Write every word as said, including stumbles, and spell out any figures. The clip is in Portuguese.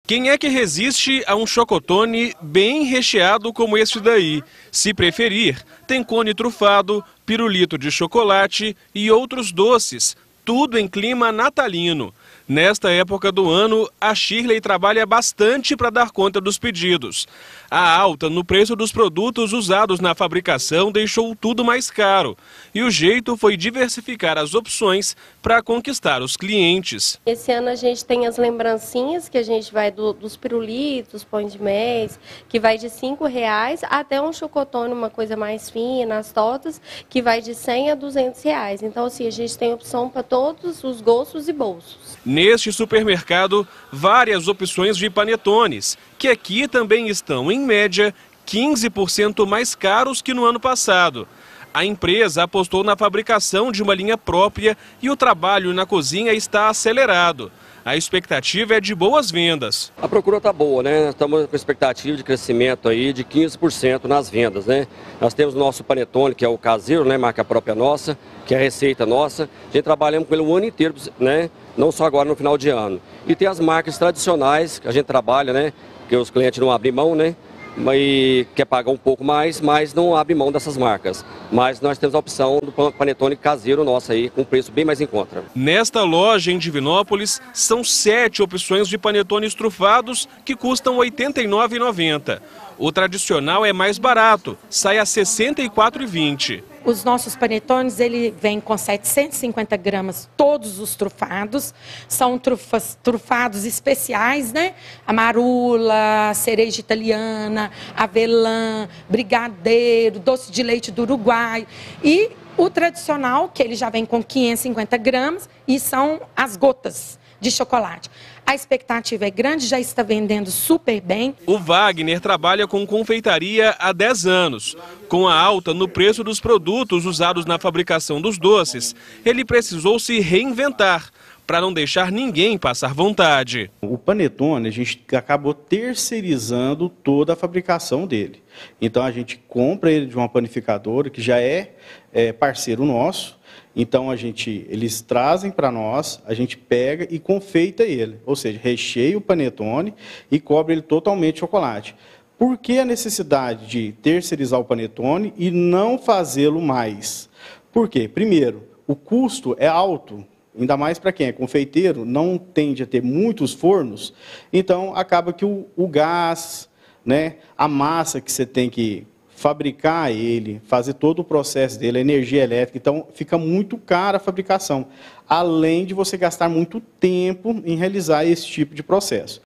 Quem é que resiste a um chocotone bem recheado como este daí? Se preferir, tem cone trufado, pirulito de chocolate e outros doces, tudo em clima natalino. Nesta época do ano, a Shirley trabalha bastante para dar conta dos pedidos. A alta no preço dos produtos usados na fabricação deixou tudo mais caro. E o jeito foi diversificar as opções para conquistar os clientes. Esse ano a gente tem as lembrancinhas, que a gente vai do, dos pirulitos, pão de mês, que vai de cinco reais, até um chocotone, uma coisa mais fina, as tortas, que vai de cem a duzentos reais. Então, assim, a gente tem opção para todos os gostos e bolsos. Neste supermercado, várias opções de panetones, que aqui também estão, em média, quinze por cento mais caros que no ano passado. A empresa apostou na fabricação de uma linha própria e o trabalho na cozinha está acelerado. A expectativa é de boas vendas. A procura está boa, né? Estamos com expectativa de crescimento aí de quinze por cento nas vendas, né? Nós temos o nosso panetone, que é o caseiro, né? Marca própria nossa, que é a receita nossa. A gente trabalhamos com ele o ano inteiro, né? Não só agora no final de ano. E tem as marcas tradicionais que a gente trabalha, né? Que os clientes não abrem mão, né? E quer pagar um pouco mais, mas não abre mão dessas marcas. Mas nós temos a opção do panetone caseiro nosso aí, com preço bem mais em conta. Nesta loja em Divinópolis, são sete opções de panetones trufados que custam oitenta e nove reais e noventa centavos. O tradicional é mais barato, sai a sessenta e quatro reais e vinte centavos. Os nossos panetones, ele vem com setecentos e cinquenta gramas, todos os trufados. São trufas, trufados especiais, né? A marula, cereja italiana, avelã, brigadeiro, doce de leite do Uruguai. E o tradicional, que ele já vem com quinhentos e cinquenta gramas, e são as gotas de chocolate. A expectativa é grande, já está vendendo super bem. O Wagner trabalha com confeitaria há dez anos. Com a alta no preço dos produtos usados na fabricação dos doces, ele precisou se reinventar para não deixar ninguém passar vontade. O panetone, a gente acabou terceirizando toda a fabricação dele. Então a gente compra ele de uma panificadora que já é, é parceiro nosso. Então a gente, eles trazem para nós, a gente pega e confeita ele, ou seja, recheia o panetone e cobre ele totalmente de chocolate. Por que a necessidade de terceirizar o panetone e não fazê-lo mais? Por quê? Primeiro, o custo é alto, ainda mais para quem é confeiteiro, não tende a ter muitos fornos, então acaba que o, o gás, né, a massa que você tem que fabricar ele, fazer todo o processo dele, a energia elétrica, então fica muito cara a fabricação, além de você gastar muito tempo em realizar esse tipo de processo.